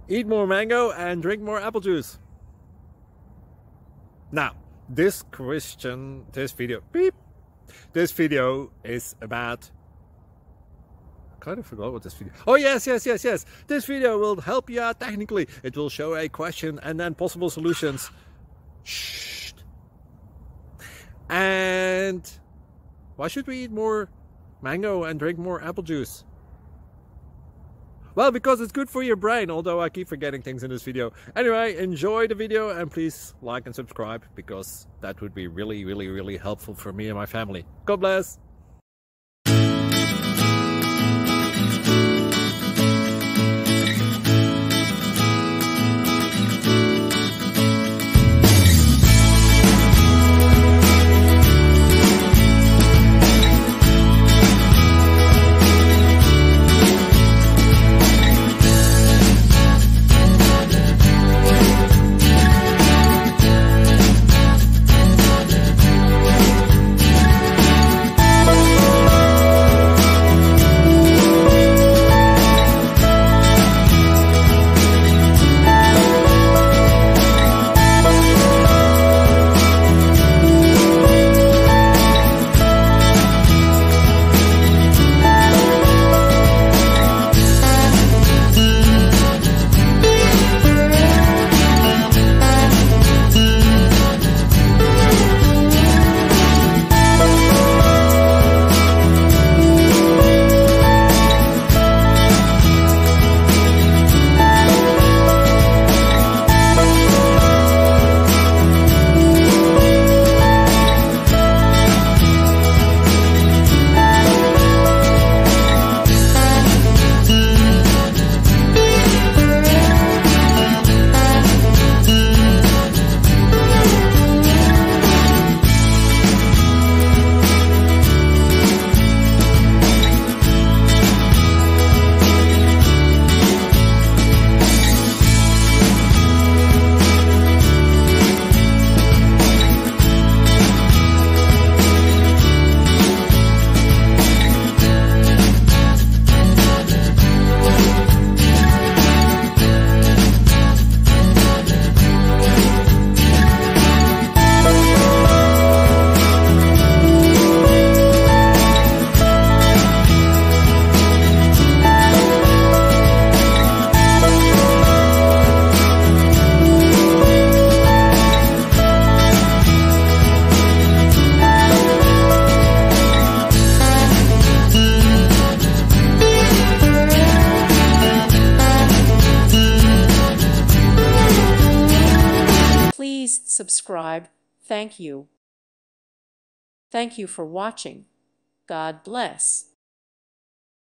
Eat more mango and drink more apple juice. Now, this video is about, I kind of forgot what this video, oh yes, this video will help you out technically. It will show a question and then possible solutions. Shh. And why should we eat more mango and drink more apple juice? Well, because it's good for your brain, although I keep forgetting things in this video. Anyway, enjoy the video and please like and subscribe, because that would be really helpful for me and my family. God bless! Please subscribe. Thank you. Thank you for watching. God bless.